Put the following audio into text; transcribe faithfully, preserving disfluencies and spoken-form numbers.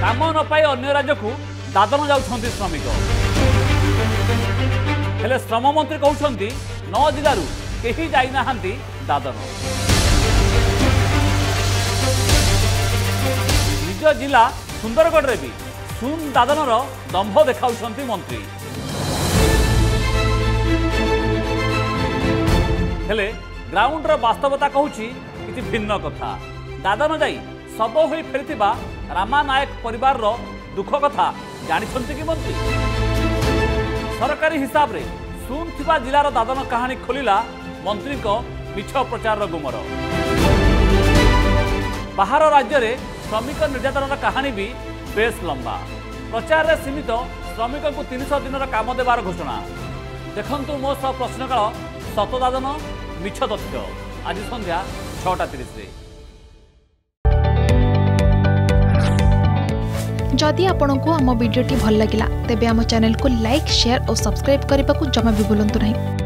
काम न पाई अन्य राज्य को दादन जाउछंती श्रमिक हेले श्रम मंत्री कहउछंती नौ जिलू कहीं जाई नाहांती दादन। निज जिला सुंदरगढ़ रे भी सुन दादनर दंभ देखाउछंती मंत्री। हेले ग्राउंडर वास्तवता कहूची किछि भिन्न कथा। दादन जाई सब होई फेरिथिबा रामा नायक परिवार रो दुख कथा जानिछंती कि मंत्री। सरकारी हिसाब रे सुन थिबा जिलार दादन कहानी खोलिला मंत्री को मिछ प्रचार गुमर। बाहर राज्य रे श्रमिक निर्यातन कहानी भी बेस लंबा। प्रचार रे सीमित श्रमिक को तीन सौ दिन काम देवार घोषणा। देखंतु मो सह प्रश्नकाल सत दादन मिछ तथ्य आज संध्या छटा तीस रे। जदि आपंक आम भिडी भल लगा तेब आम चैनल को लाइक शेयर और सब्सक्राइब करने को जमा भी भूलु नहीं।